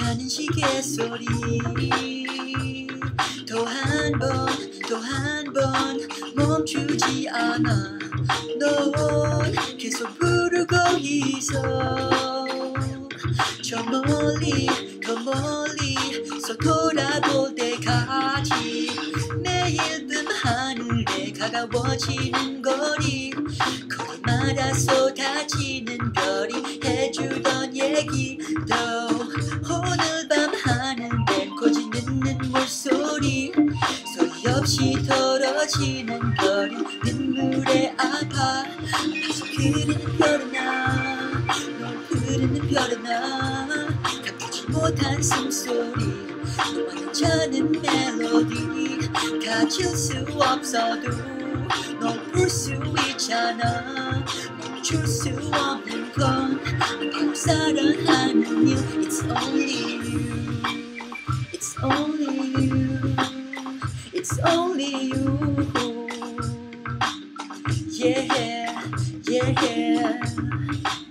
하는 시계 소리 또 한 번 멈추지 않아 넌 계속 부르고 있어 저 멀리 더 멀리서 돌아볼 때까지 매일 밤 하늘에 가까워지는 거리마다 쏟아지는 별이 해주던 얘기도 오늘 밤 하늘엔 고지는 물소리 소리 없이 떨어지는 별이 눈물에 아파 다소 흐르는 별이나 널 부르는 별이나 감추지 못한 숨소리 너와는 자는 멜로디 가질 수 없어도 널 볼 수 있잖아 멈출 수 없는 건 바로 사랑하는 일 It's only you It's only you It's only you Yeah, yeah